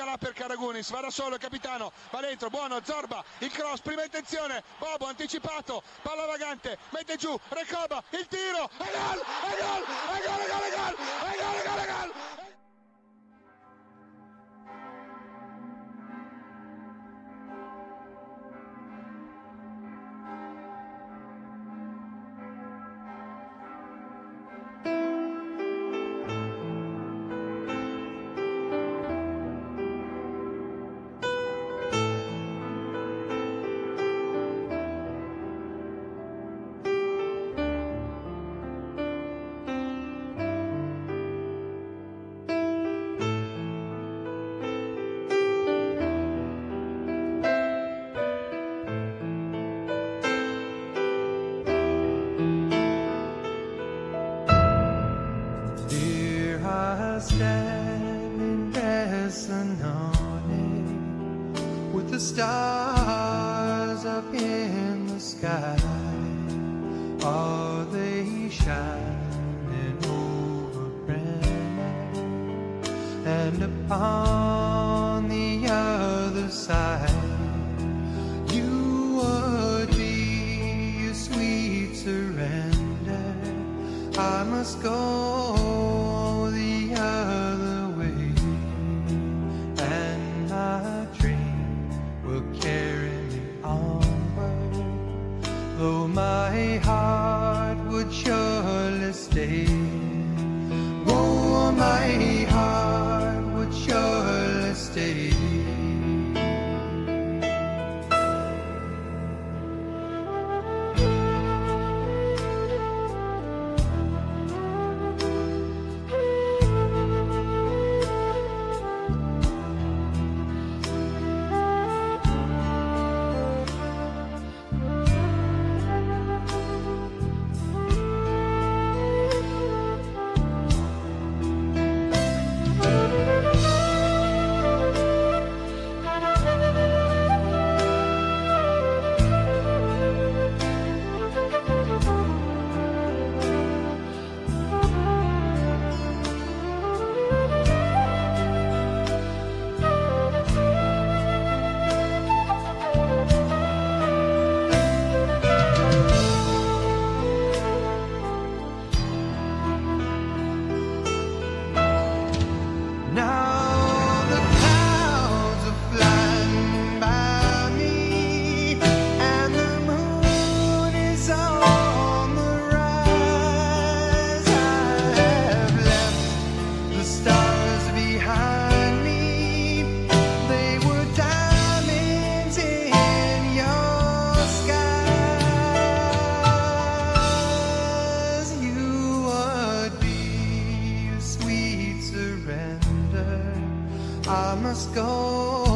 là per Karagunis, va da solo il capitano, va dentro, buono, Zorba, il cross, prima intenzione, Bobo anticipato, palla vagante, mette giù, Recoba, il tiro, e gol, e gol, e gol, e gol, e gol, e gol, e gol, e gol. Standing Thessaloniki with the stars up in the sky, are they shining over Brenner? And upon the other side you would be a sweet surrender. I must go the other way, and my dream will carry me onward, though my heart would surely stay. Oh, my heart would surely stay. I must go